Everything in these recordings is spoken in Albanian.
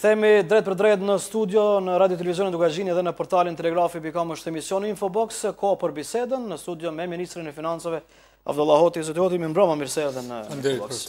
Rikthehemi drejt për drejt në studio, në Radio Televizionin Dukazhini dhe në portalin Telegrafi.com është emisioni Infobox, ko për bisedën në studio me Ministrin e Financave, Avdullah Hoti. Zoti Hoti, më mbroma, mirë se erdhe në Infobox.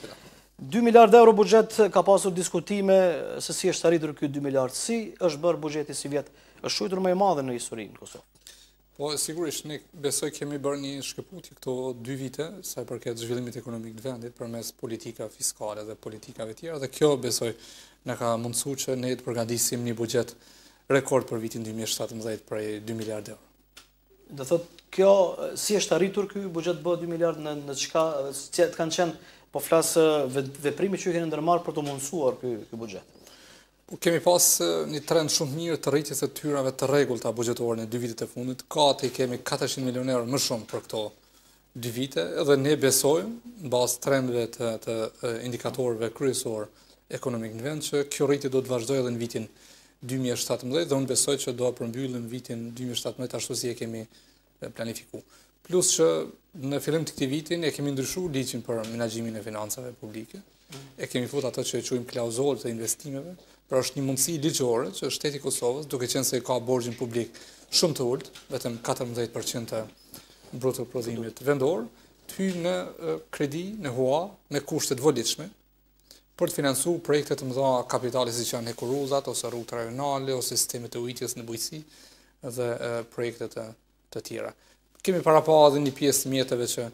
2 miliard euro buxhet ka pasur diskutime se si është arritur ky 2 miliard, si është bërë buxheti si vjet, është shujtur më i madhe në historinë në Kosovë. Po, sigurisht, ne besoj kemi bërë një shkëputje këto 2 vite, sa i përket zhvillimit ekonomik të vendit, përmes politika fiskale dhe politikave tjera, dhe kjo besoj në ka mundësu që ne të përgatisim një buxhet rekord për vitin 2017 prej 2 miliard euro. Dhe thot, kjo, si është arritur ky buxhet bë 2 miliard në çka të kanë qenë, po flasë veprimi që ju keni ndërmarrë për të mundësuar ky buxhet? Kemi pas një trend shumë mirë të rritjes së tyrave të rregullta buxhetore në 2 vitet e fundit. Gati kemi 400 milionë euro më shumë për këto 2 vite, dhe ne besojmë, në bazë trendeve të indikatorëve kryesor ekonomik në vend, që kjo rritje do të vazhdojë edhe në vitin 2017, dhe unë besoj që do të përmbyllim vitin 2017 ashtu si e kemi planifikuar. Plus që në fillim të këtij viti ne kemi ndryshuar ligjin për menaxhimin e financave publike. E kemi futur ato që e quajmë klauzolë të investimeve, pra është një mundësi ligjore që shteti i Kosovës, duke qenë se ka borxhin publik shumë të ulët, vetëm 14% të bruto prodhimit vendor, të hyjë në kredi, në hua, me kushte të volitshme, për të financuar projekte të mëdha kapitale siç janë hekuruzat, ose rrugët rajonale, ose sistemet e ujitjes në bujqësi dhe projekte të tjera. Kemi paraqarë edhe një pjesë të mjeteve që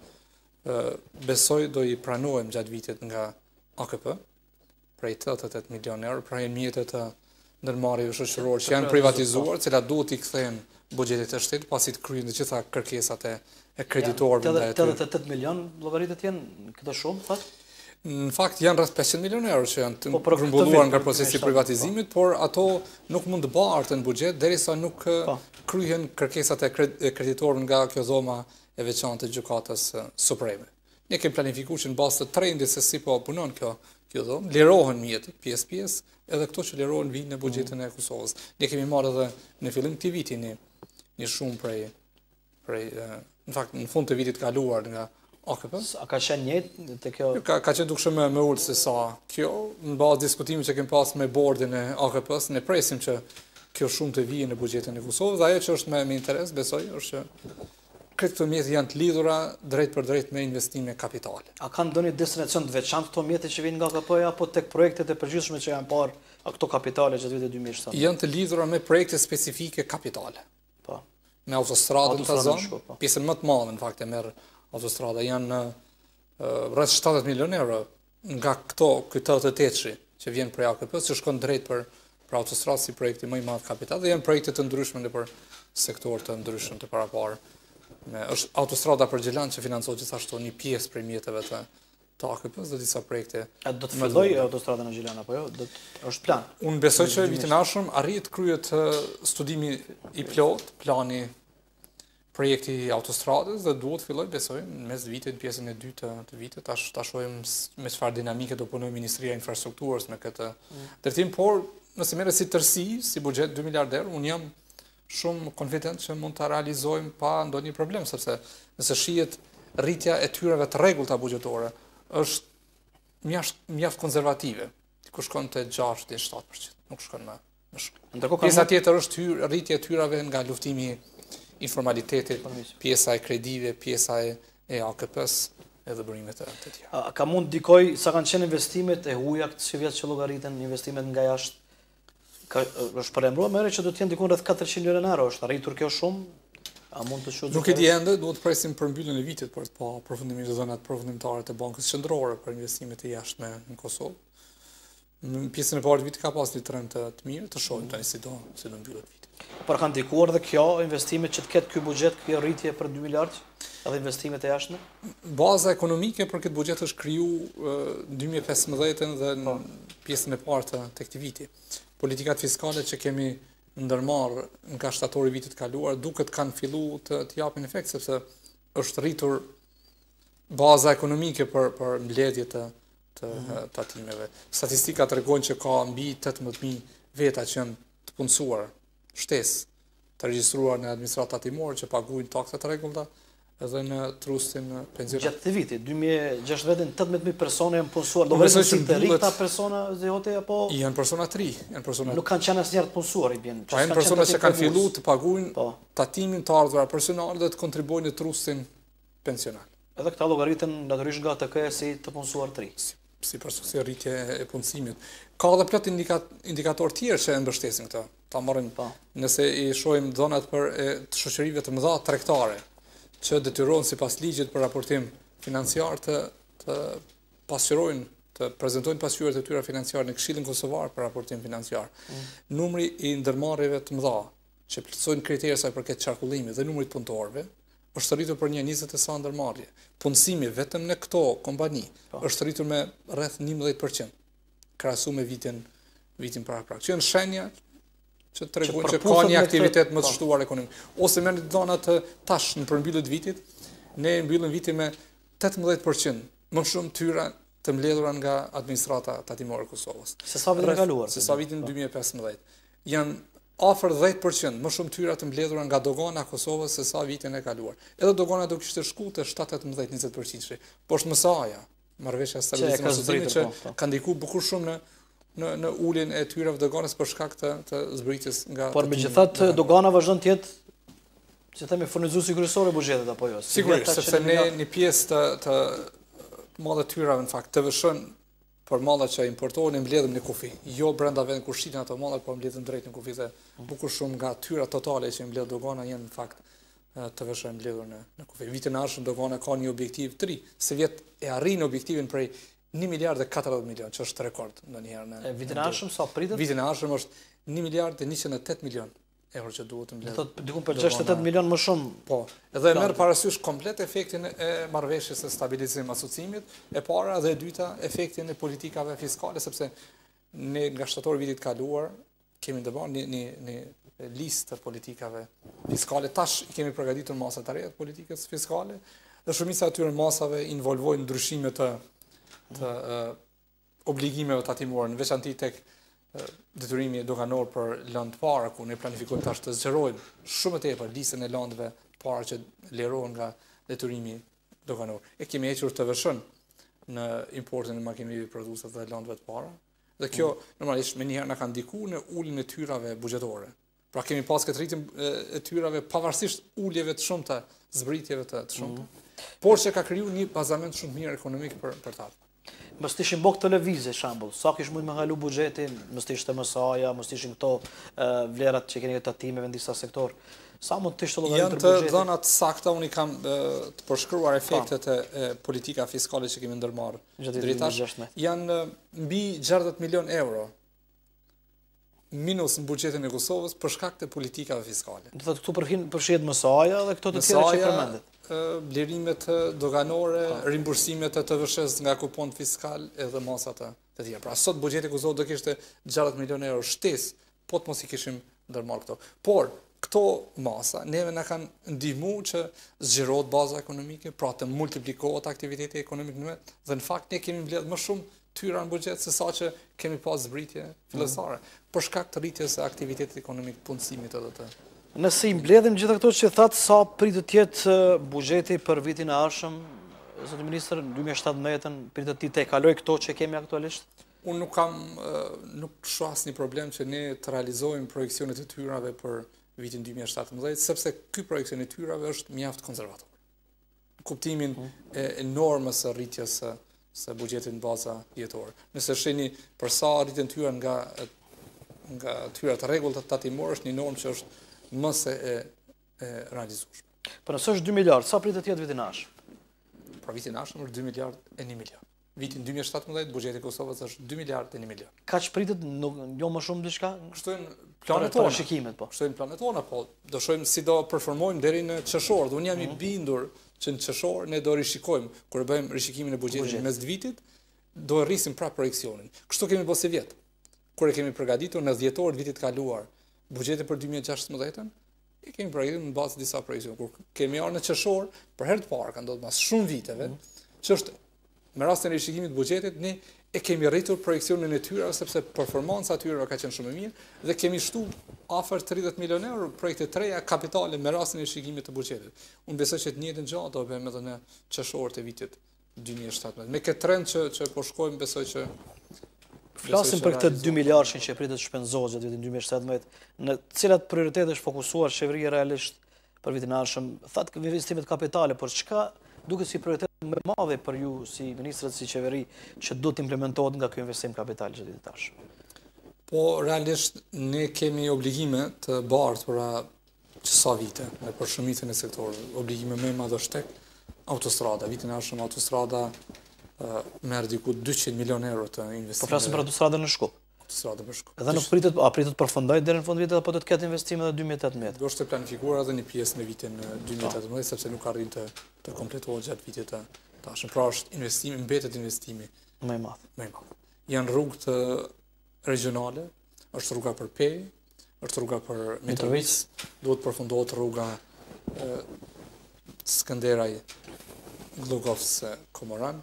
besoj do i pranojmë gjatë vitit nga AKP, prej 88 milionë euro, pra janë mjetet të ndërmarrjeve shoqërore që janë privatizuar, cilat duhet i kthejnë buxhetit të shtetit pasi të kryejnë të gjitha kërkesat e kreditorëve ndaj tyre. 88 milion llogaritet janë këtë shumë, thotë? Në fakt janë rreth 500 milionë euro që janë grumbulluar nga procesi i privatizimit, por ato nuk mund të barten në buxhet derisa nuk kryhen kërkesat e kreditorëve nga kjo dhoma e veçantë të Gjykatës Supreme. Ne kemi planifikuar që në bazë të trendit se si po punon kjo dhomë, lirohen mjetet pjesë, edhe këto që lirohen vinë në buxhetin e Kosovës. Ne kemi marrë edhe në fillim të viti një shumë prej në fakt në fund të vitit kaluar nga AKP. A ka qenë njëjtë te kjo? Ka qenë dukshëm më ulë se sa kjo, në bazë diskutimit që kemi pas me bordin e AKP-s, ne presim që kjo shumë të vijë në buxhetin e Kosovës, dhe ajo që është me interes, besoj, është që këto mjete janë të lidhura drejt për drejt me investime kapitale. A kanë ndonjë destinacion të veçantë këto mjete që vijnë nga AKP-ja, apo tek projektet e përgjithshme që janë parë këto kapitale gjatë vitit 2007? Janë të lidhura me projekte specifike kapitale. Po. Me autostradën të zonë, pjesën më të madhe në fakt e merr autostrada, janë rreth 70 milionë euro nga këto 88 që vjen prej AKP-s, që shkon drejt për autostradë si projekti më i madh kapital, dhe janë projekte të ndryshme nëpër sektor të ndryshëm të paraparë. Është autostrada për Gjelan që financohet gjithashtu një pjesë prej mjeteve të AKP-s dhe disa projekte. A do të fillojë autostrada në Gjelan apo jo? Është plan? Unë besoj që vitin e ardhshëm arrit kryet studimi i plot, plani projekti i autostradës, dhe duhet filloj, besoj, në mes vitit, pjesën e dytë të vitit, ta shohim me çfarë dinamike do punojë Ministria e Infrastrukturës me këtë drejtim, por nëse merret si tërësi, si buxhet 2 miliard euro, unë jam shumë konfident që mund të realizojmë pa ndonjë problem, sepse nëse shihet rritja e tyrave të rregullta buxhetore është mjaft konservative, ku shkon te 6-7%, nuk shkon më shumë. Pjesa tjetër është rritja e tyrave nga luftimi i formalitetit, pjesa e kredive, pjesa e AKP-s edhe bërimet e tjera. Ka mund dikoj sa kanë qenë investimet e huaja këtë si vjet që llogariten investimet nga jashtë? Është përembruar më që do të jenë diku rreth 400 milionë euro, është arritur kjo shumë? A mund të shohë? Nuk e di ende, duhet të presim përmbylljen e vitit për të pa përfundimisht dhënat përfundimtare të Bankës Qendrore për investimet e jashtme në Kosovë. Në pjesën e parë të vitit ka pas një trend të mirë, të shohim tani si do mbyllet viti. Por kanë ndikuar dhe kjo investimet që të ketë ky buxhet, kjo rritje për 2 miliard, edhe investimet e jashtme? Baza ekonomike për këtë buxhet është krijuar 2015 dhe në pjesën e parë të këtij viti. Politikat fiskale që kemi ndërmarrë nga shtatori i vitit kaluar duket kanë filluar të japin efekt, sepse është rritur baza ekonomike për mbledhje të tatimeve. Statistikat tregojnë që ka mbi 18.000 veta që janë të punësuar, shtesë të regjistruar në administratë tatimore që paguajnë taksa të rregullta edhe në trustin pensionar. Gjatë të vitit, 2016, 18.000 persona janë punësuar. Do vërejtë si të rikta persona, Zote, apo... Janë persona të ri. Nuk kanë qenë asnjëherë të punësuar, i bjen. Pa janë persona që kanë fillu të paguajnë tatimin të ardhura personale dhe të kontribuojnë në trustin pensional. Edhe këta llogariten natyrisht nga TK si të punësuar të ri. Si rritje e punësimit. Ka edhe plot indikator tjerë që e mbështesin këtë. Ta marrim nëse i shohim dhënat për të shoqërive të mëdha tregtare që detyrohen sipas ligjit për raportim financiar të pasqyrojnë, të prezantojnë pasqyrat e tyre financiare në Këshillin Kosovar për raportim financiar. Numri i ndërmarrjeve të mëdha që plotësojnë kriteret sa i përket qarkullimit dhe numrit punëtorëve është rritur për një 20 e sa ndërmarrje. Punësimi vetëm në këto kompani është rritur me rreth 11% krahasuar me vitin paraprak. Që janë shenja që tregojnë që ka një aktivitet më të shtuar ekonomik. Ose merrni dhënat tash në përmbyllje të vitit, ne mbyllim vitin me 18% më shumë tyra të mbledhura nga administrata tatimore e Kosovës. Se sa vitin e kaluar? Se sa vitin 2015. Janë afër 10% më shumë tyra të mbledhura nga dogana e Kosovës se sa vitin e kaluar. Edhe dogana do kishte shku të 7-18-20%. Po është mësaja, marrëveshja e stabilizimit që ka ndikuar bukur shumë në uljen e tyrave doganës për shkak të zbritjes nga... Por megjithatë dogana vazhdon të jetë, si themi, furnizuesi kryesor i buxhetit apo jo? Sigurisht, sepse ne një pjesë të madhe tyrave në fakt të vëshën për mallat që importohen e mbledhëm në kufi. Jo brenda vendit kur shitin ato mallat, po mbledhëm drejt në kufi dhe bukur shumë nga tyra totale që mbledh dogana janë në fakt të vëshën mbledhur në kufi. Vitin e ardhshëm dogana ka një objektiv të ri, se vjet e arrin objektivin prej 1 miliard e 40 milion, që është rekord ndonjëherë në... Vitin e ardhshëm sa pritet? Vitin e ardhshëm është 1 miliard e 108 milion euro që duhet të mbledhë. Do të dikun për 68 milion më shumë. Po, edhe merr parasysh komplet efektin e marrëveshjes së stabilizimit asociimit, e para dhe e dyta efektin e politikave fiskale, sepse ne nga shtatori vitit kaluar kemi ndërmarrë një listë të politikave fiskale. Tash kemi përgatitur masa të reja të politikës fiskale dhe shumica e atyre masave involvojnë ndryshime të obligimeve tatimore, në veçanti tek detyrimi doganor për lëndë para, ku ne planifikojmë tash të zgjerojmë shumë të tepër listën e lëndëve para që lerohen nga detyrimi doganor. E kemi hequr të vëshën në importin e makinerive produse dhe lëndëve të para. Dhe kjo normalisht me njëherë na ka ndikuar në uljen e tyrave buxhetore. Pra kemi pas këtë rritje e tyrave pavarësisht uljeve të shumta, zbritjeve të shumta. Por që ka kriju një bazament shumë mirë ekonomik për ta. Mos ishin bok televize, shembull, sa kish mund me halu buxhetin, mos ishte mësaja, mos ishin këto vlerat që keni tatimeve në disa sektor. Sa mund të ishte llogaritur buxheti? Janë të dhëna të sakta, unë kam të përshkruar efektet e politika fiskale që kemi ndërmarrë dritash. Janë mbi 60 milion euro minus në buxhetin e Kosovës për shkak të politikave fiskale. Do thotë këtu përfshihet mësaja dhe këto të tjera që përmendet. Blerimet doganore, rimbursimet të TVSH nga kupon fiskal edhe masat të tjera. Pra sot buxheti i Kosovës do kishte 60 milion euro shtesë, po të mos i kishim ndërmarrë këto. Por këto masa neve na kanë ndihmuar që zgjerohet baza ekonomike, pra të multiplikohet aktiviteti ekonomik në vetë, dhe në fakt ne kemi mbledh më shumë tyra në buxhet se sa që kemi pas zbritje fillestare për shkak të rritjes së aktivitetit ekonomik, punësimit edhe të. Nëse i mbledhim gjitha këto që thatë, sa pritet të jetë buxheti për vitin e ardhshëm, zotë ministër, në 2017 pritet të kaloj këto që kemi aktualisht? Unë nuk shoh asnjë problem që ne të realizojmë projekcionet e tyrave për vitin 2017, sepse ky projekcion i tyrave është mjaft konservator. Kuptimin e enormës së rritjes së buxhetit në baza jetore. Nëse shihni për sa rritën tyra nga tyrat e rregullta tatimore, është një normë që është më se e realizueshme. Por nëse është 2 miliard, sa pritet të jetë vitin e ardhshëm? Pra vitin e ardhshëm është 2 miliard e 1 miliard. Vitin 2017 buxheti i Kosovës është 2 miliard e 1 miliard. Kaç pritet, jo më shumë diçka? Kështu janë planet tona. Shikimet po. Kështu janë planet tona, po do shohim si do performojmë deri në qershor. Dhe unë jam i bindur që në qershor ne do rishikojmë kur e bëjmë rishikimin e buxhetit mes vitit, do rrisim prapë projekcionin. Kështu kemi bërë si vjet. Kur e kemi përgatitur në dhjetor të vitit kaluar buxhetin për 2016-ën, e kemi përgatitur në bazë disa projekcione. Kur kemi ardhur në qershor, për herë të parë ka ndodhur pas shumë viteve, që është me rastin e rishikimit të buxhetit, ne e kemi rritur projekcionin e tyre, sepse performanca tyre ka qenë shumë e mirë, dhe kemi shtu afër 30 milionë euro projekte të reja kapitale me rastin e shikimit të buxhetit. Unë besoj që të njëjtën gjë do bëjmë edhe në qershor të vitit 2017. Me këtë trend që po shkojmë, besoj që flasim për këtë 2 miliardë që pritet të shpenzohet gjatë vitit 2017, në cilat prioritete është fokusuar qeveria realisht për vitin e ardhshëm? Thatë investimet kapitale, por çka duket si prioritet më i madh për ju si ministrët, si qeveri, që duhet të implementohet nga ky investim kapital gjatë vitit tash? Po, realisht, ne kemi obligime të bartura qësa vite në përshumitën e sektorët. Obligime më i madh është tek autostrada. Vitin e ardhshëm autostrada merr diku 200 milionë euro të investimeve. Po flasim për autostradën në Shkup. Autostrada për Shkup. Edhe nuk pritet të përfundoj deri në fund vitit apo do të ketë investime edhe 2018? Do është të planifikuar edhe një pjesë në vitin 2018, sepse nuk arrin të kompletohet gjatë vitit të tashëm. Pra është investimi, mbetet investimi më i madh. Më i madh. Janë rrugë të regionale, është rruga për Pej, është rruga për Mitrovic, duhet përfundohet rruga Skënderaj Glugovce Komoran,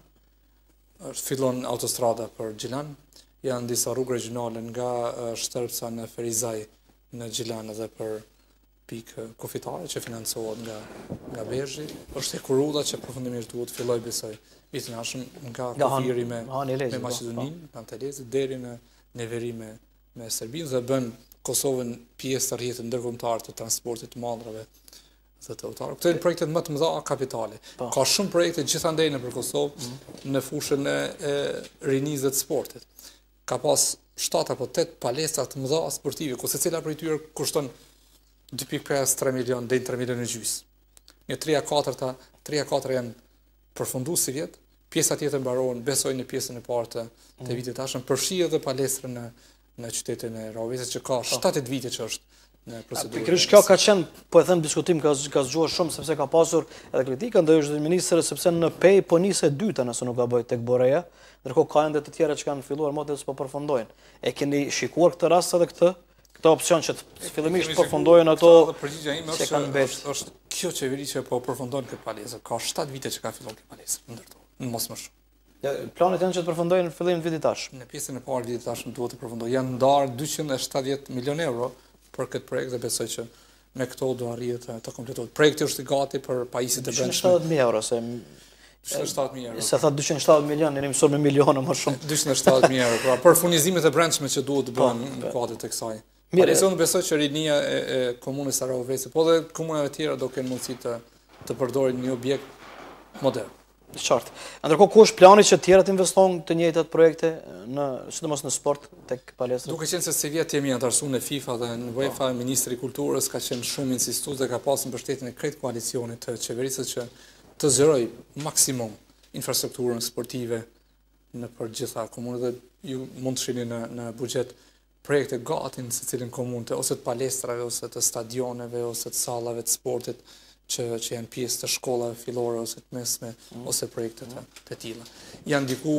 fillon autostrada për Gjilan, janë disa rrugë regionale nga Shtërpsa në Ferizaj në Gjilan edhe për pikë kufitare që financohet nga Bezhri, është e Kurulla që përfundimisht duhet filloj besoj vitin e ardhshëm nga kufiri me Maqedoninë, Antalezit, deri në Neveri me Serbinë dhe bën Kosovën pjesë të rrjetit ndërkombëtar të transportit të malrave dhe të autarëve. Këto janë projektet më të mëdha kapitale. Ka shumë projekte gjithandej nëpër Kosovë në fushën e rinisë dhe të sportit. Ka pas 7 apo 8 palestra të mëdha sportive, ku secila prej tyre kushton 2.5-3 milion deri në 3 milionë e gjys. Një 3-4 janë përfunduar si vjet, pjesa tjetër mbarohen, besoj në pjesën e parë të vitit tashëm, përfshi edhe palestrën në qytetin e Rahovecit që ka 7 vite që është në procedurë. Pikërisht kjo ka qenë, po e them, diskutim ka zgjuar shumë sepse ka pasur edhe kritika ndaj zyrtarit ministrë sepse në Pej po nisë e dyta nëse nuk gaboj tek Boreja, ndërkohë ka ende të tjera që kanë filluar motet s'po përfundojnë. E keni shikuar këtë rast edhe këtë opsion që fillimisht përfundojnë ato që kanë mbetur? Është kjo qeveri që po përfundon këtë palestër. Ka 7 vite që ka filluar këtë palestër, ndërto, mos më shumë. Planet janë që të përfundojnë në fillim të vitit tash. Në pjesën e parë vitit tash duhet të përfundojë. Janë ndarë 270 milionë euro për këtë projekt dhe besoj që me këto do arrihet të kompletohet. Projekti është i gati për pajisjet e brendshme. 270.000 euro se 270.000 euro. Se tha 270 milion, jeni mësuar me miliona më shumë. 270.000 euro, pra për furnizimet e brendshme që duhet të bëhen në kuadër të kësaj. Mirë, unë besoj që rinia e komunës së Rahovecit, po dhe komunave tjera do kenë mundësi të përdorin një objekt modern. Qartë. Ndërkohë ku është plani që tjerët investojnë të njëjtat projekte sidomos në sport tek palestra? Duke qenë se si vjet jemi antarësuar në FIFA dhe në UEFA, ministri i kulturës ka qenë shumë insistues dhe ka pasur mbështetjen e krejt koalicionit të qeverisë që të zgjeroj maksimum infrastrukturën sportive në për gjitha komunët dhe ju mund të shihni në buxhet projekte gati në secilin komunë, ose të palestrave, ose të stadioneve, ose të sallave të sportit që janë pjesë të shkollave fillore ose të mesme, ose projekte të tilla. Janë diku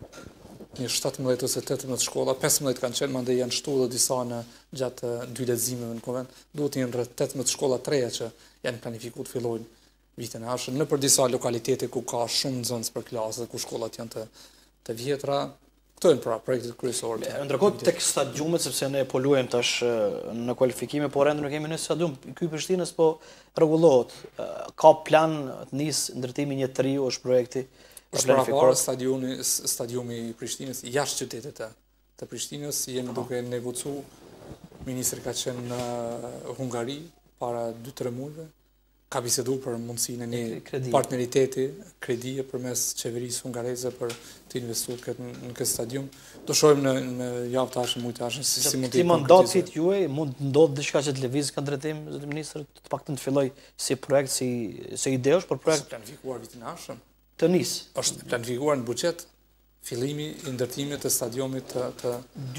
një 17 ose 18 shkolla, 15 kanë qenë, mandej janë shtu dhe disa në gjatë 2 leximeve në konvent. Duhet të jenë rreth 18 shkolla të reja që janë planifikuar të fillojnë vitin e ardhshëm në për disa lokalitete ku ka shumë nxënës për klasë dhe ku shkollat janë të vjetra. Këto janë pra projektet kryesorë. Ndërkohë tek stadiumet, sepse ne po luajmë tash në kualifikime, por ende nuk kemi në stadium. Ky Prishtinës po rregullohet. Ka plan të nisë ndërtimi një triu, është projekti planifikuar stadiumi i Prishtinës jashtë qytetit të Prishtinës. Jemi duke negociuar. Ministri ka qenë në Hungari para 2-3 muajve. Ka biseduar për mundësinë e një partneriteti, kredie përmes qeverisë hungareze për të investuar në këtë stadium. Do shohim në javë tashme, muaj tashme si mund të jetë mandatit juaj, mund të ndodhë diçka që të lëvizë këtë drejtim, zoti ministër, të paktën të filloj si projekt, si ide është për projekt. Është planifikuar vitin e ardhshëm. Të nisë. Është planifikuar në buxhet fillimi i ndërtimit të stadiumit të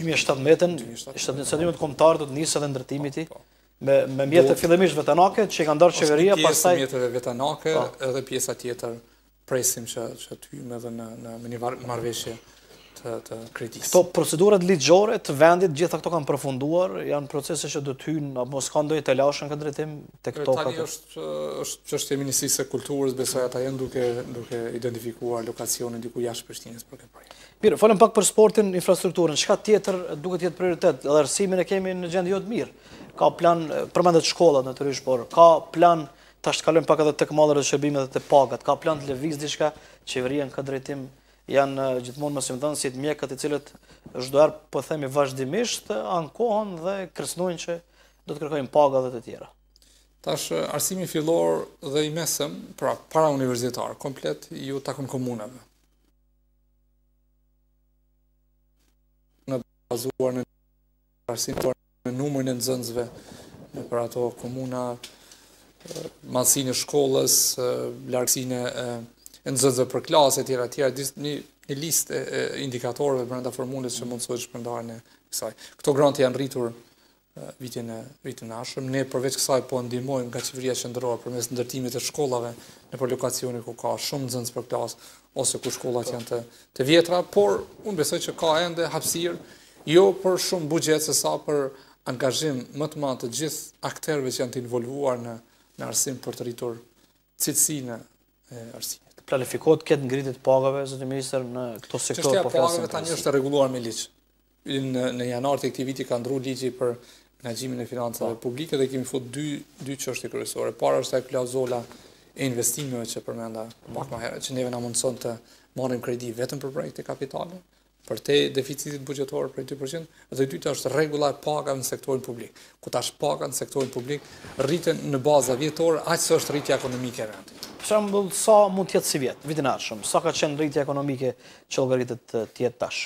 2017, stadiumit kombëtar do të nisë edhe ndërtimi i tij. Me mjetet fillimisht vetanake që kanë ndarë qeveria, pastaj mjeteve vetanake edhe pjesa tjetër presim që të hyjmë edhe në një marrëveshje të kredisë. Këto procedurat ligjore të vendit, gjitha këto kanë përfunduar, janë procese që do të hyjnë, apo s'ka ndonjë të lashën këtë drejtim tek këto? Tani është çështje e Ministrisë së Kulturës, besoj ata janë duke identifikuar lokacionin diku jashtë Prishtinës për këtë projekt. Mirë, folëm pak për sportin, infrastrukturën. Çka tjetër duhet të jetë prioritet? Edhe arsimin e kemi në gjendje jo të mirë. Ka plan, përmendet shkollat natyrisht, por ka plan, tash kalojmë pak edhe tek mallet e shërbimet dhe te pagat. Ka plan të lëviz diçka, qeveria në këtë drejtim janë gjithmonë mësimdhënësit, mjekët i cilët çdo herë po themi vazhdimisht ankohen dhe kërcënojnë që do të kërkojnë paga dhe të tjera. Tash arsimi fillor dhe i mesëm, pra para universitar, komplet ju takon komunave. Në bazuar në arsimin në numrin e nxënësve në për ato komuna, madhësinë e shkollës, largësinë e nxënësve për klasë etj. Një listë e indikatorëve brenda formulës që mundësohet shpërndarjen e kësaj. Këto grante janë rritur vitin e ardhshëm. Ne përveç kësaj po ndihmojmë nga qeveria qendrore përmes ndërtimit të shkollave nëpër lokasione ku ka shumë nxënës për klasë ose ku shkollat janë të vjetra, por unë besoj që ka ende hapësirë jo për shumë buxhet sesa për angazhim më të madh të gjithë aktorëve që janë të involvuar në arsim për të rritur cilësinë e arsimit. Planifikohet këtë ngritje të pagave, zotë ministër, në këto sektorë po flasim. Çështja e pagave tani është e rregulluar me ligj. Në janar të këtij viti ka ndrur ligji për menaxhimin e financave publike dhe kemi futur dy çështje kryesore. Para është ajo klauzola e investimeve që përmenda pak më herët, që neve na mundson të marrim kredi vetëm për projekte kapitale, për te deficitit buxhetor për 2%, dhe e dyta është rregulla e pagave në sektorin publik. Ku tash pagat në sektorin publik rriten në baza vjetore, aq sa është rritja ekonomike e vendit. Për shembull, sa mund të jetë si vjet, vitin e ardhshëm, sa ka qenë rritja ekonomike që llogaritet të jetë tash?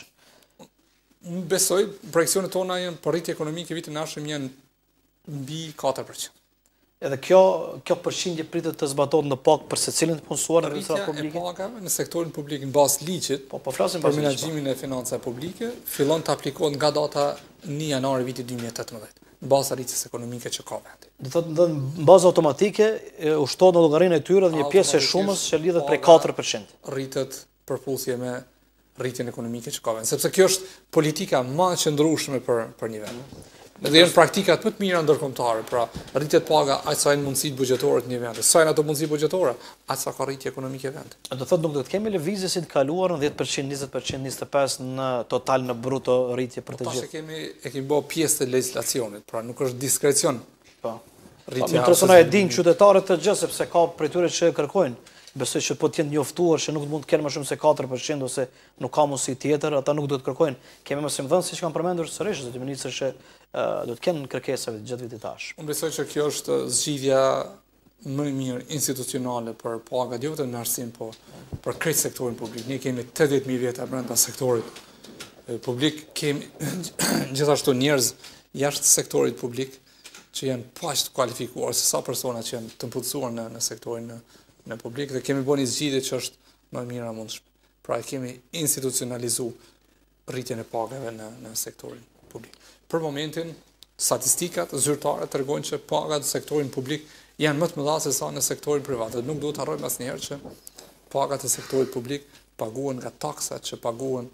Unë besoj, projekcionet tona janë për rritje ekonomike vitin e ardhshëm janë mbi 4%. Edhe kjo përqindje pritet të zbatohet në pak për secilin të punësuar në administratën publike. Rritja e pagave në sektorin publik në bazë ligjit, po flasim për menaxhimin e financave publike, fillon të aplikohet nga data 1 janar vitit 2018, në bazë rritjes ekonomike që ka vendi. Do thotë në bazë automatike ushtohet në llogarinë e tyre dhe një pjesë e shumës që lidhet prej 4%. Rritet përputhje me rritjen ekonomike që ka vendi, sepse kjo është politika më e qëndrueshme për një vend. Dhe janë praktikat më të mira ndërkombëtare, pra rritet paga aq sa janë mundësitë buxhetore të një vendi. Sa janë ato mundësi buxhetore, aq sa ka rritje ekonomike vendi. Do thotë nuk do të kemi lëvizje si të kaluar në 10%, 20%, 25% në total në bruto rritje për të gjithë. Tash e kemi bërë pjesë të legjislacionit, pra nuk është diskrecion. Po. Rritja. Interesona e dinë qytetarët të gjë sepse ka prej tyre që kërkojnë. Besoj që po të jenë njoftuar që nuk mund të kenë më shumë se 4% ose nuk ka mundësi tjetër, ata nuk do të kërkojnë. Kemi mësimdhënëse që kanë përmendur sërish zotë ministër që do të kenë kërkesave gjatë vitit tash. Unë besoj që kjo është zgjidhja më e mirë institucionale për pagat jo vetëm në arsim, po për krejt sektorin publik. Ne kemi 80.000 vjeta brenda sektorit publik, kemi gjithashtu njerëz jashtë sektorit publik që janë paq të kualifikuar se sa persona që janë të punësuar në sektorin në publik dhe kemi bërë një zgjidhje që është më e mira mundshme. Pra kemi institucionalizuar rritjen e pagave në sektorin publik. Për momentin, statistikat zyrtare tregojnë që pagat në sektorin publik janë më të mëdha se sa në sektorin privat. Dhe nuk duhet harrojmë asnjëherë që pagat e sektorit publik paguhen nga taksat që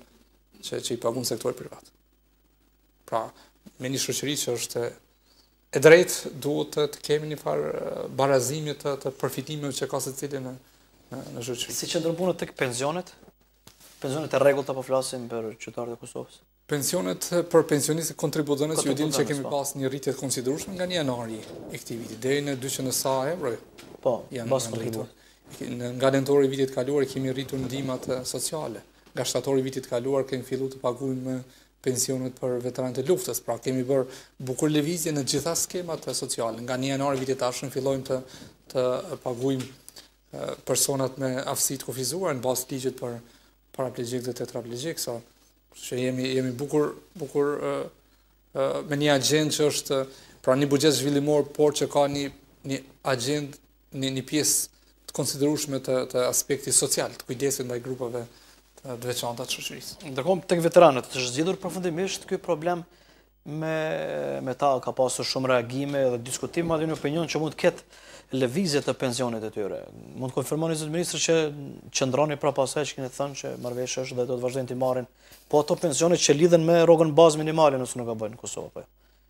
i paguhen sektori privat. Pra, me një shoqëri që është e drejtë, duhet të kemi një farë barazimi të përfitimeve që ka secili në shoqëri. Si qëndron puna tek pensionet? Pensionet e rregullta po flasim për qytetarët e Kosovës. Pensionet për pensionistët kontribucionës ju dinë që kemi pas një rritje të konsiderueshme nga 1 janari i këtij viti deri në 200 sa euro. Po, janë rritur. Nga nëntori i vitit kaluar kemi rritur ndihmat sociale. Nga shtatori i vitit kaluar kemi filluar të paguajmë pensionet për veteranët e luftës, pra kemi bërë bukur lëvizje në gjitha skemat sociale. Nga 1 janar vitit tashëm fillojmë të paguajmë personat me aftësi të kufizuar në bazë të ligjit për paraplegjik dhe tetraplegjik, që jemi bukur me një agent që është pra një buxhet zhvillimor, por që ka një agent, një pjesë të konsiderueshme të aspektit social, të kujdesit ndaj grupeve të veçanta të shoqërisë. Ndërkohë tek veteranët është zgjidhur përfundimisht ky problem me ta ka pasur shumë reagime dhe diskutim, madje në opinion që mund të ketë lëvizje të pensionit e tyre. Mund të konfirmoni zot ministër që qëndroni prapa asaj që keni thënë që marrëveshja është dhe do të vazhdojnë të marrin po ato pensione që lidhen me rrogën bazë minimale nëse nuk e bëjnë në Kosovë po.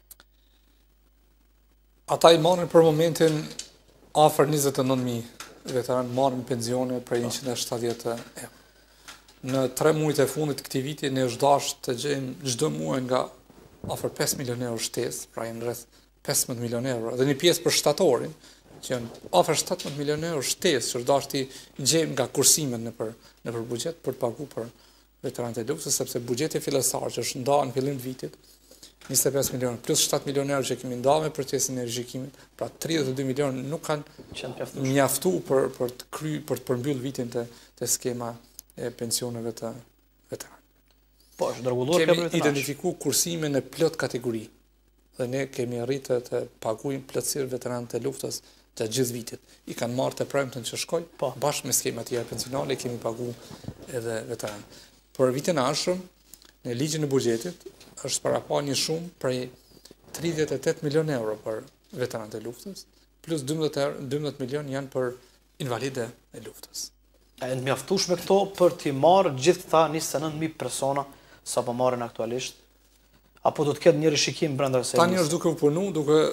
Ata i marrin për momentin afër 29.000 veteranë marrin pensione për 170 euro. Në 3 muajt e fundit të këtij viti ne është dashur të gjejmë çdo muaj nga afër 5 milionë euro shtesë, pra janë rreth 15 milionë euro, dhe një pjesë për shtatorin, që janë afër 17 milionë euro shtesë, që është dashur të gjejmë nga kursimet nëpër buxhet për të paguar për veteranët e luftës, sepse buxheti fillestar që është ndarë në fillim të vitit 25 milionë plus 7 milionë euro që kemi ndarë me procesin e rishikimit, pra 32 milionë nuk kanë mjaftuar për të përmbyll vitin të skema e pensioneve të veteranëve. Po, është dërgulluar kemi identifikuar kursime në plot kategori dhe ne kemi arritur të paguajmë plotësisht veteranët e luftës gjatë gjithë vitit. I kanë marrë të premten që shkoj, bashkë me skema tjera pensionale kemi paguar edhe veteranë. Për vitin e ardhshëm, në ligjin e buxhetit është paraparë një shumë prej 38 milionë euro për veteranët e luftës, plus 12 milionë janë për invalide e luftës. E në mjaftueshme këto për t'i marrë gjithë këta 29.000 persona sa po marrin aktualisht? Apo do të ketë një rishikim brenda kësaj? Tani është duke u punu,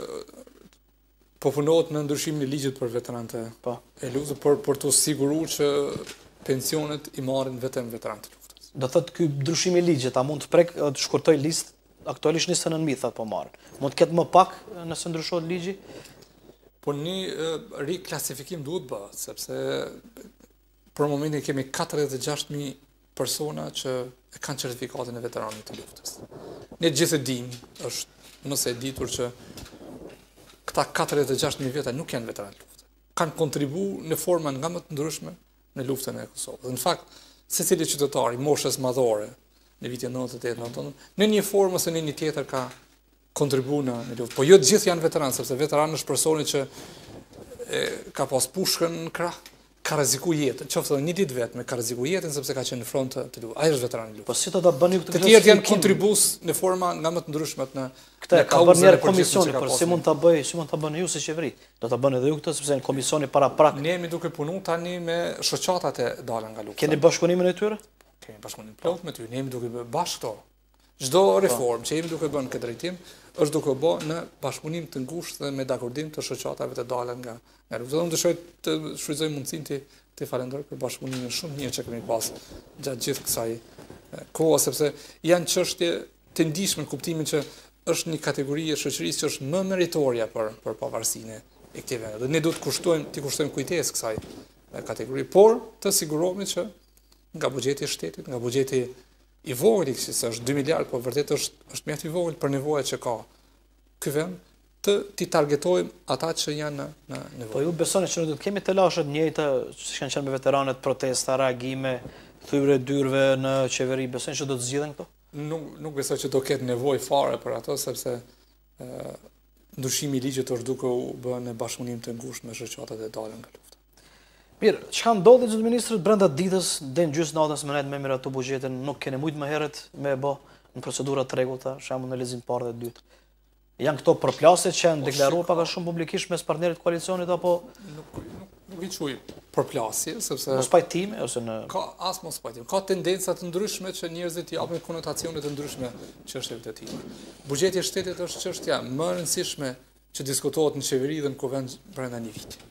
po punohet në ndryshimin e ligjit për veteranët e luftës, për të siguruar që pensionet i marrin vetëm veteranët e luftës. Do thotë ky ndryshim i ligjit, a mund të shkurtoj listë? Aktualisht 29.000 thatë po marrin. Mund të ketë më pak nëse ndryshohet ligji? Po një riklasifikim duhet bëhet, sepse për momentin kemi 46.000 persona që e kanë certifikatin e veteranit të luftës. Ne gjithë e dim, është mëse e ditur që këta 46.000 veta nuk janë veteranë të luftës. Kanë kontribu në forma nga më të ndryshme në luftën e Kosovës. Dhe në fakt, secili qytetar i moshës madhore në vitin 98, në një formë ose në një tjetër ka kontribu në luftë. Po jo të gjithë janë veteranë, sepse veteranë është personi që ka pas pushkën në krah, ka rreziku jetën, qoftë edhe një ditë vetëm, ka rreziku jetën sepse ka qenë në front të luftës. Ai është veteran i luftës. Po si do ta bëni këtë? Të tjerë janë kontribues në forma nga më të ndryshmet në këtë ka bërë një komisioni, por si mund ta bëni ju si qeveri? Do ta bëni edhe ju këtë sepse në komisioni para prak. Ne jemi duke punuar tani me shoqatat e dalën nga lufta. Keni bashkëpunimin e tyre? Kemi bashkëpunim plot me ty, ne jemi duke bërë bashkë këto. Çdo reformë që jemi duke bërë në këtë drejtim është duke bërë në bashkëpunim të ngushtë dhe me dakordim të shoqatave të dalën nga lufta. Unë dëshiroj të shfrytëzoj mundësinë të falenderoj për bashkëpunimin shumë mirë që kemi pas gjatë gjithë kësaj kohe, sepse janë çështje të ndihshme në kuptimin që është një kategori e shoqërisë që është më meritoria për pavarësinë e këtij vendi. Dhe ne duhet të kushtojmë kujtesë kësaj kategori, por të sigurohemi që nga buxheti i shtetit, nga buxheti i vogël, që është 2 miliardë, po vërtet është mjaft i vogël për nevojat që ka ky vend, ti targetojmë ata që janë në nevojë. Po ju besoni që do të kemi të lashet njëjta që kanë qenë me veteranët, protesta, reagime, thyrje dyrve në qeveri, besoni që do të zgjidhen këto? Nuk besoj që do ketë nevojë fare për ato, sepse ndryshimi i ligjit është duke u bërë në bashkëpunim të ngushtë me shoqatat e dalën nga lufta. Mirë, çka ndodhi zot ministër brenda ditës deri në gjysmë natës me miratu buxhetin, nuk keni mujt më herët me bë në procedura të rregullta, shembull në lexim parë dhe dytë. Janë këto përplasje që janë deklaruar pak a shumë publikisht mes partnerit koalicionit apo nuk i quaj përplasje, sepse mos pajtime ose në as mos pajtime. Ka tendenca të ndryshme që njerëzit i japin konotacione të ndryshme çështjeve të tilla. Buxheti i shtetit është çështja më e rëndësishme që diskutohet në qeveri dhe në kuvend brenda një viti.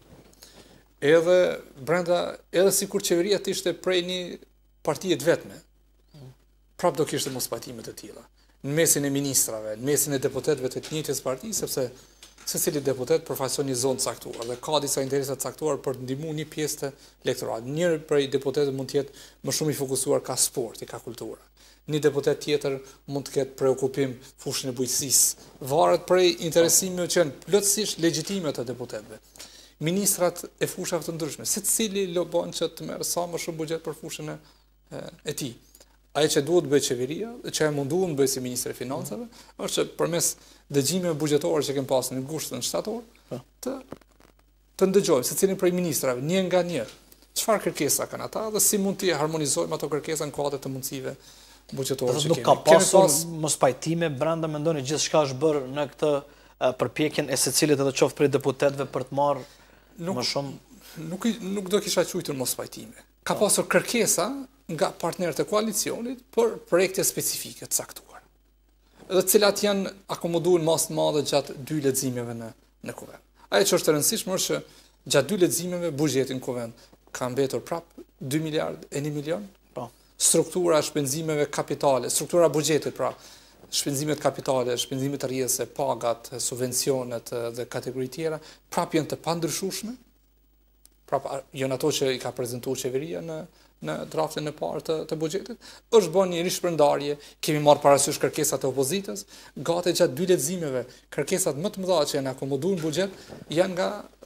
Edhe sikur qeveria të ishte prej një partie të vetme, prap do kishte mos pajtime të tilla. Në mesin e ministrave, në mesin e deputetëve të njëjtës parti, sepse secili deputet përfaqëson një zonë caktuar dhe ka disa interesa të caktuar për të ndihmuar një pjesë të elektoratit. Njëri prej deputetëve mund të jetë më shumë i fokusuar ka sporti, ka kultura. Një deputet tjetër mund të ketë preokupim fushën e bujqësisë. Varet prej interesimeve që janë plotësisht legjitime të deputetëve. Ministrat e fushave të ndryshme, secili lobon që të merr sa më shumë buxhet për fushën e tij. Ajo që duhet bëjë qeveria, që e munduam të bëjë si ministri i financave, është që përmes dëgjimeve buxhetore që kemi pasur në gushtën shtator, të ndëgjojmë secilin prej ministrave, një nga një, çfarë kërkesa kanë ata dhe si mund të harmonizojmë ato kërkesa në kuadër të mundësive buxhetorë që kemi. Nuk ka pasur mos pajtime brenda, mendoni gjithçka është bërë në këtë përpjekjen e secilit edhe qoftë prej deputetëve për të marrë më shumë. Nuk do kisha quajtur mos pajtime. Ka pasur kërkesa nga partnerët e koalicionit për projekte specifike të caktuara, dhe të cilat janë akomoduar mas të madhe gjatë 2 leximeve në kuvend. Ajo që është e rëndësishme është që gjatë 2 leximeve buxheti në kuvend ka mbetur prapë 2 miliardë e 1 milion. Struktura shpenzimeve kapitale, struktura buxhetit pra, shpenzimet kapitale, shpenzimet rrjedhëse, pagat, subvencionet dhe kategori tjera, prapë janë të pandryshueshme. Prapë janë ato që i ka prezantuar qeveria në draftin e parë të buxhetit. Është bën një rishpërndarje, kemi marrë parasysh kërkesat e opozitës, gati gjatë 2 leximeve, kërkesat më të mëdha që janë akomoduar në buxhet janë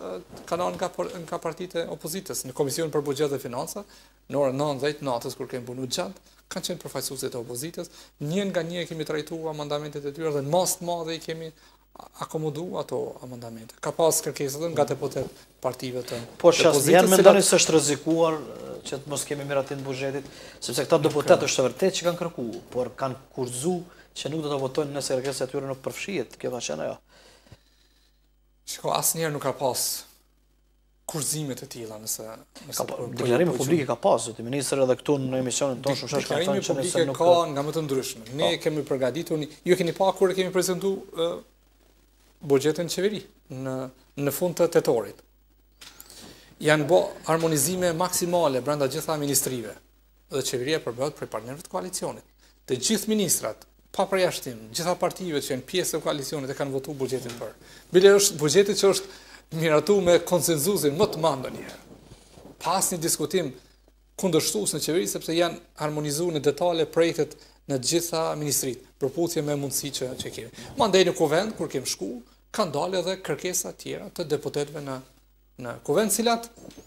nga partitë e opozitës. Në Komisionin për Buxhet dhe Financa, në orën 19 natës kur kemi punuar gjatë, kanë qenë përfaqësuesit e opozitës, një nga një kemi trajtuar amandamentet e tyre dhe në mas të madhe i kemi akomodu ato amandamente. Ka pas kërkesat nga deputet partive të opozitës. Po janë mendoni se është rrezikuar që të mos kemi miratim të buxhetit, sepse këta deputet është vërtet që kanë kërkuar, por kanë kurzuar që nuk do të votojnë nëse kërkesa e tyre nuk përfshihet. Kjo ka qenë ajo. Shiko, asnjëherë nuk ka pas kurzimet e tilla nëse deklarimi publik ka pas, zoti ministër, edhe këtu në emisionin tonë shumë shpesh kanë thënë që nëse nuk ka nga më të ndryshme. Ne kemi përgatitur, ju keni pa kur kemi prezantuar buxhetin qeveri në fund të tetorit. Janë bë harmonizime maksimale brenda gjitha ministrive dhe qeveria përbëhet prej partnerëve të koalicionit. Të gjithë ministrat, pa përjashtim, gjitha partive që janë pjesë të koalicionit e kanë votuar buxhetin për. Bile është buxheti që është miratuar me konsenzusin më të madh ndonjëherë. Pas një diskutim kundërshtues në qeveri sepse janë harmonizuar në detale projektet në gjitha ministrit, përputhje me mundësi që kemi. Mandej në kuvend, kur kemi shku, kanë dalë edhe kërkesa tjera të deputetëve në kuvend, cilat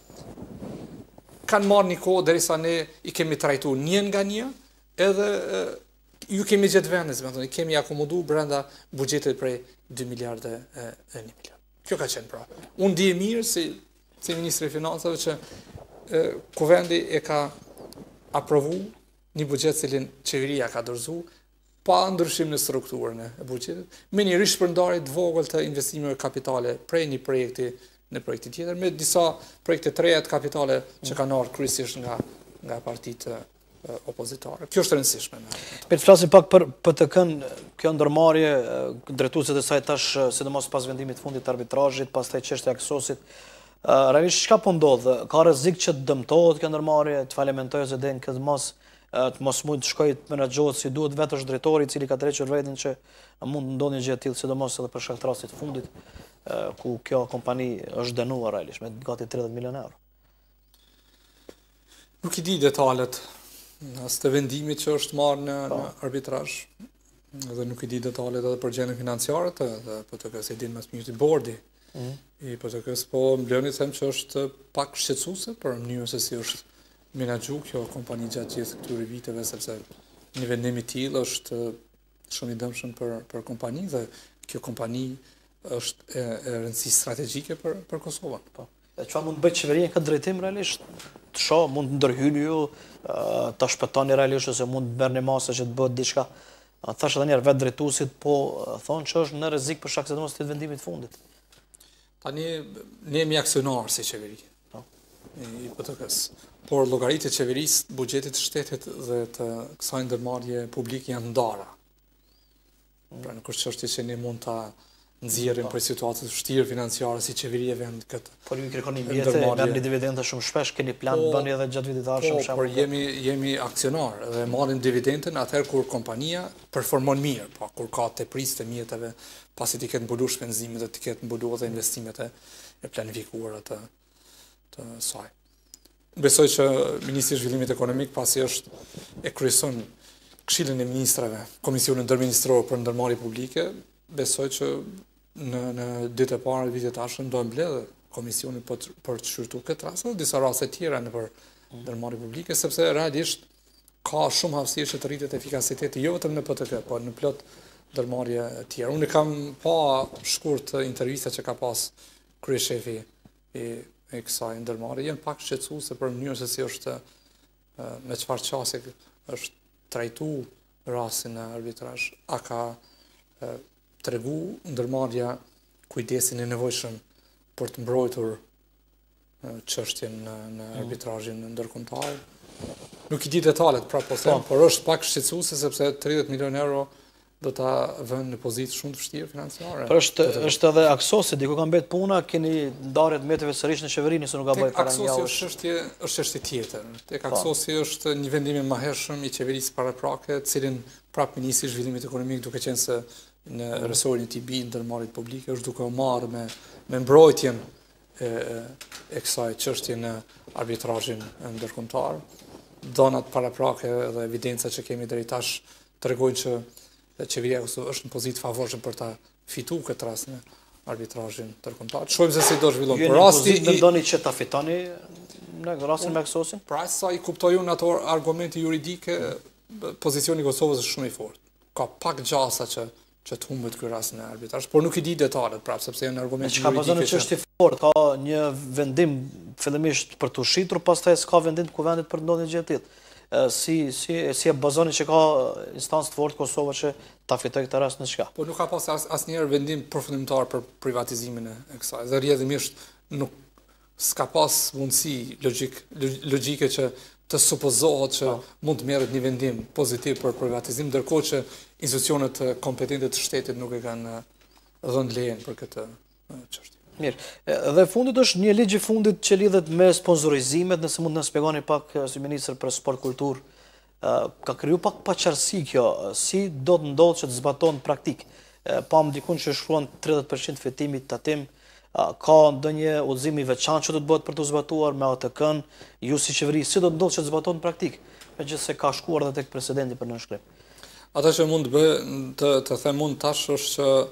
kanë marrë një kohë derisa ne i kemi trajtuar një nga një, edhe ju kemi gjetë vendin, i kemi akomodu brenda buxhetit prej 2 miliardë e 1 milion. Kjo ka qenë pra. Unë di mirë si ministri i financave që kuvendi e ka aprovu një buxhet cilin qeveria ka dorëzuar pa ndryshim në strukturën e buxhetit, me një rishpërndarje të vogël të investimeve kapitale prej një projekti në projektin tjetër, me disa projekte të reja të kapitale që kanë ardhur kryesisht nga partitë opozitare. Kjo është e rëndësishme. Për të flasim pak për PTK-n, kjo ndërmarrje, drejtuesit e saj tash, sidomos pas vendimit fundit të arbitrazhit, pastaj çështja e Aksosit, realisht çka po ndodh? Ka rrezik që të dëmtohet kjo ndërmarrje, të falementojë se den këtë të mos mund të shkojë të menaxhohet si duhet, vetë është drejtori i cili ka drejtuar vetën që mund të ndodhë një gjë e tillë, sidomos edhe për shkak të rastit të fundit, ku kjo kompani është dënuar realisht me gati 30 milionë euro. Nuk i di detalet as të vendimit që është marrë në arbitrazh, dhe nuk i di detalet edhe për gjendjen financiare të PTK-s, e din më së miri bordi i PTK-s, po mbleni them që është pak shqetësuese për mënyrën se si është menaxhu kjo kompani gjatë gjithë këtyre viteve, sepse një vendim i tillë është shumë i dëmshëm për kompaninë dhe kjo kompani është e rëndësishme strategjike për Kosovën. Po. E çfarë mund të bëjë qeveria në këtë drejtim realisht? Të shoh, mund të ndërhyjnë ju, ta shpëtoni realisht ose mund të merrni masa që të bëhet diçka. Thash edhe një herë vetë drejtuesit po thonë që është në rrezik për shkak të vendimit fundit. Tani ne jemi aksionar si qeveri. I PTK-s. Por llogaritë e qeverisë, buxhetit të shtetit dhe të kësaj ndërmarrje publike janë ndara. Pra nuk është çështje që ne mund ta nxjerrim për situatën e vështirë financiare si qeveria e vendit këtë. Por ju kërkoni mjete, merrni dividende shumë shpesh, keni plan të bëni edhe gjatë vitit të ardhshëm shembull. Por jemi aksionar dhe marrim dividenden atëherë kur kompania performon mirë, po kur ka teprisë të mjeteve, pasi të ketë mbuluar shpenzimet dhe të ketë mbuluar edhe investimet e planifikuara të saj. Besoj që Ministri i Zhvillimit Ekonomik pasi e kryeson Këshillin e Ministrave, Komisionin Ndërministror për ndërmarrje publike, besoj që në ditë e parë vitit të ardhshëm do mbledhë komisionin për të shqyrtuar këtë rast dhe disa raste tjera në për ndërmarrje publike, sepse realisht ka shumë hapësirë që të rritet efikasiteti jo vetëm në PTK, por në plot ndërmarrje tjera. Unë kam pa shkurt intervista që ka pas kryeshefi e kësaj ndërmarrje, janë pak shqetësuese për mënyrën se si është me çfarë çasti është trajtu rastin e arbitrazh, a ka tregu ndërmarrja kujdesin e nevojshëm për të mbrojtur çështjen në arbitrazhin ndërkombëtar? Nuk i di detalet, pra po them, por është pak shqetësuese sepse 30 milion euro do ta vënë në pozitë shumë të vështirë financiare. Por është edhe aksosi, diku ka mbet puna, keni ndarje të meteve sërish në qeveri nëse nuk ka bëj para një javësh. Aksosi është çështje tjetër. Tek aksosi është një vendim i mahershëm i qeverisë paraprake, cilin prap ministri i zhvillimit ekonomik, duke qenë se në resorin e tij bi ndërmarrjet publike, është duke u marrë me mbrojtjen e kësaj çështje në arbitrazhin ndërkombëtar. Donat paraprake dhe evidenca që kemi deri tash tregojnë që qeveria e Kosovës është në pozitë favorshme për ta fituar këtë rast në arbitrazhin ndërkombëtar. Shohim se si do zhvillohet. Por rasti mendoni që ta fitoni në rastin me aksosin? Pra sa i kuptoj unë ato argumente juridike, pozicioni i Kosovës është shumë i fortë. Ka pak gjasa që të humbet ky rast në arbitrazh, por nuk i di detalet prapë sepse janë argumente juridike. Çka bazon çështje fort, ka një vendim fillimisht për të ushitur, pastaj s'ka vendim të kuvendit për të ndodhur gjë të tillë. Si e bazoni që ka instancë të fortë Kosova që ta fitojë këtë rast në çka? Po nuk ka pas asnjëherë vendim përfundimtar për privatizimin e kësaj. Dhe rrjedhimisht nuk s'ka pas mundësi logjike që të supozohet që mund të merret një vendim pozitiv për privatizim, ndërkohë që institucionet kompetente të shtetit nuk e kanë dhënë lejen për këtë çështje. Mirë. Dhe fundit është një ligj i fundit që lidhet me sponsorizimet, nëse mund të na shpjegoni pak si ministër për sport kulturë, ka kriju pak paqartësi kjo, si do të ndodhë që të zbatohen praktik. Pam dikun që shkruan 30% fitimit tatim, ka ndonjë udhëzim i veçantë që do të bëhet për të zbatuar me ATK-n, ju si qeveri, si do të ndodhë që të zbatohen praktik, megjithëse ka shkuar edhe tek presidenti për nënshkrim. Ata që mund të them mund tash është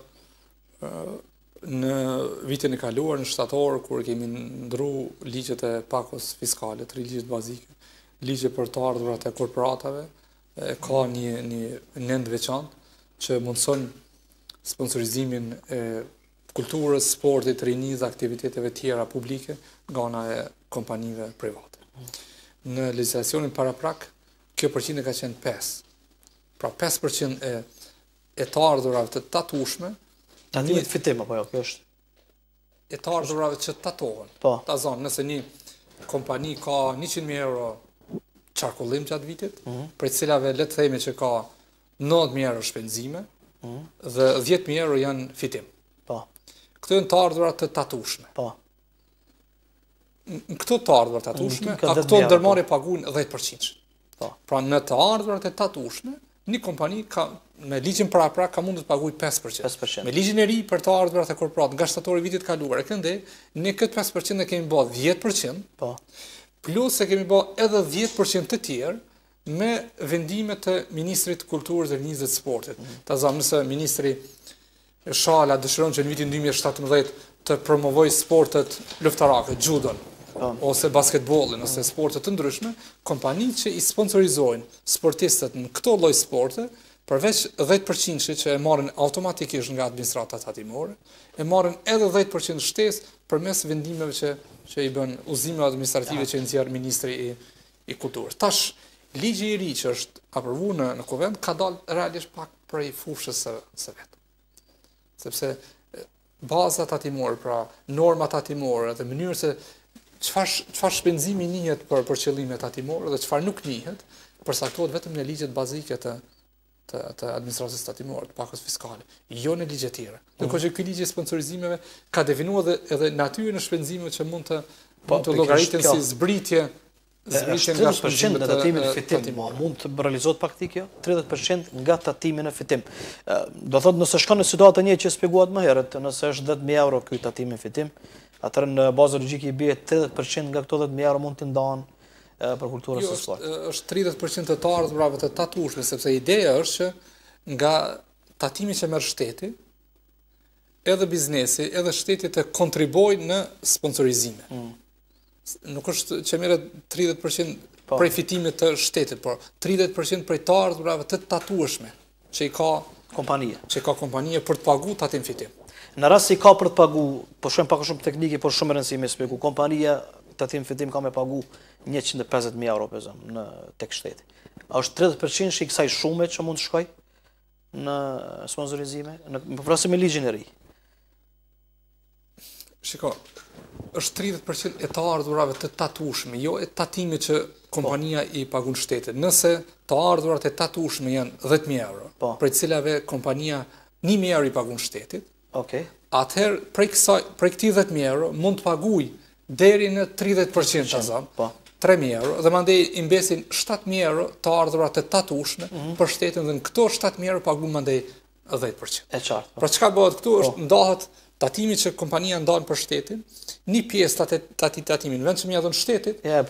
që në vitin e kaluar në shtator, kur kemi ndru ligjet e pakos fiskale, 3 ligjet bazike, ligje për të ardhurat e korporatave, ka një nend veçantë që mundson sponsorizimin e kulturës, sportit, rinisë, aktiviteteve tjera publike nga ana e kompanive private. Në legjislacionin paraprak, kjo përqindje ka qenë 5. Pra 5% e të ardhurave të tatueshme. Tatimit fitim, apo jo, kjo është? E të ardhurave që tatohen. Ta zonë, nëse një kompani ka 100.000 euro qarkullim gjatë vitit, për cilave le të themi që ka 90.000 euro shpenzime, dhe 10.000 euro janë fitim. Këto janë të ardhurat të tatueshme. Në këto të ardhurat të tatueshme, a këto ndërmarrje paguajnë 10%. Pra në të ardhurat e tatueshme, një kompani me ligjin paraprak ka mundë të paguajë 5%. Me ligjin e ri për të ardhurat e korporat nga shtatori i vitit kaluar, e këndej, ne këtë 5% e kemi bë 10%, plus e kemi bë edhe 10% të tjerë me vendimet të Ministrit të Kulturës dhe Rinisë dhe të Sportit. Ta zamë nëse Ministri Shala dëshiron që në vitin 2017 të promovoj sportet luftarake, judon, ose basketbolin, ose sportet të ndryshme, kompanitë që i sponsorizojnë sportistët në këto lloj sporte, përveç 10% që e marrin automatikisht nga administrata tatimore, e marrin edhe 10% shtesë përmes vendimeve që i bën udhëzime administrative që i nxjerr Ministri i Kulturës. Tash, ligji i ri që është aprovuar në Kuvend ka dalë realisht pak prej fushës së vet. Sepse baza tatimore, pra norma tatimore dhe mënyrë se çfarë shpenzimi njihet për qëllime tatimore dhe çfarë nuk njihet, përcaktohet vetëm në ligjet bazike të administratës tatimore, të pakos fiskale, jo në ligje tjera. Ndërkohë që ky ligj i sponsorizimeve ka definuar edhe natyrën e shpenzimeve që mund të llogariten si zbritje nga shpenzimet e tatimit në fitim. Mund të realizohet praktik kjo? 30% nga tatimi në fitim. Do thotë nëse shkon në situatë një që shpjeguat më herët, nëse është 10.000 euro ky tatimi në fitim, atëherë në bazë logjike i bie 30% nga këto 10.000 euro mund të ndahen për kulturën së sportit. Është 30% të ardhurave të tatueshme, sepse ideja është që nga tatimi që merr shteti, edhe biznesi, edhe shteti të kontribojnë në sponsorizime. Nuk është që merret 30% prej fitimit të shtetit, por 30% prej të ardhurave të tatueshme që i ka kompania për të paguar tatim fitim. Në rast se i ka për të paguar, po shohim pak shumë teknike, por shumë e rëndësishme shpjegoj. Kompania tatim fitim ka me pagu 150.000 euro për zëmë në tek shteti. A është 30% që i kësaj shume që mund të shkoj në sponsorizime? Më përfrasim me ligjin e ri. Shiko, është 30% e të ardhurave të tatushme, jo e tatimi që kompania i pagun shtetit. Nëse të ardhurat e tatushme janë 10.000 euro, prej cilave kompania 1.000 euro i pagun shtetit, atëherë prej këti 10.000 euro mund të paguj deri në 30% të zanë, 3.000 euro, dhe mandej i mbesin 7.000 euro të ardhurat e tatushme për shtetin, dhe në këto 7.000 euro pagu mandej 10%. E qartë. Pra çka bëhet këtu është ndahet tatimi që kompania ndan për shtetin, një pjesë të tatimin, vend që më ia dhon shtetit, ja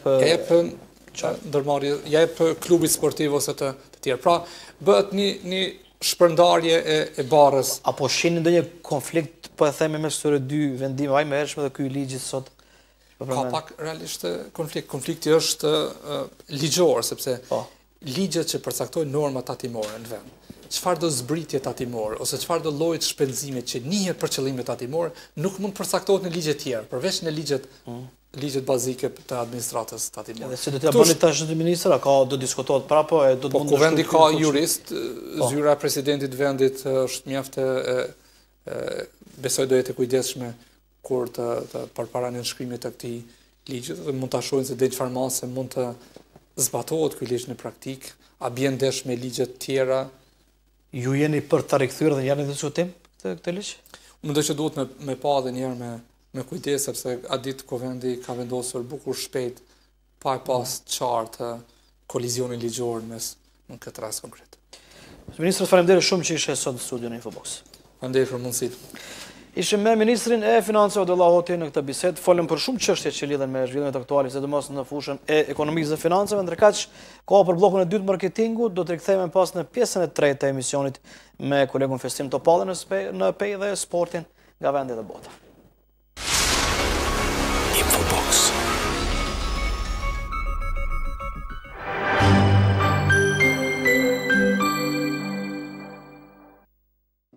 jep klubit sportiv ose të tjerë. Pra, bëhet një shpërndarje e barrës. Apo shihni ndonjë konflikt, po e themi mes këtyre dy vendime, ai më hershme dhe ky i ligjit sot? Ka pak realisht konflikt. Konflikti është ligjor, sepse ligjet që përcaktojnë norma tatimore në vend, çfarë do zbritje tatimore ose çfarë do lloj të shpenzimit që nihet për qëllime tatimore, nuk mund përcaktohet në ligje të tjera, përveç në ligjet bazike të administratës tatimore. Dhe si do t'ja bëni tash të ministra, do diskutohet prapë e do të mund të kuvendi ka jurist, zyra e presidentit vendit është mjaft besoj do jetë e kujdesshme kur të përpara nënshkrimit të këtij ligji dhe mund ta shohin se deri çfarë mase mund të zbatohet ky ligj në praktik, a bjen ndesh me ligje të tjera. Ju jeni për ta rikthyer dhe janë në diskutim këtë ligj? Mendoj që duhet me pa edhe një herë me kujdes, sepse a ditë kuvendi ka vendosur bukur shpejt pa e pas qartë kolizionin ligjor në këtë rast konkret. Ministër, faleminderit shumë që ishe sot në studion e Infobox. Faleminderit për mundësinë. Ishim me Ministrin e Financave Abdullah Hoti në këtë bisedë, folëm për shumë çështje që lidhen me zhvillimet aktuale, sidomos në fushën e ekonomisë dhe financave, ndërkaq koha për bllokun e dytë marketingu do të rikthehemi pas në pjesën e tretë të emisionit me kolegun Festim Topallën në pej dhe sportin nga vendi dhe bota.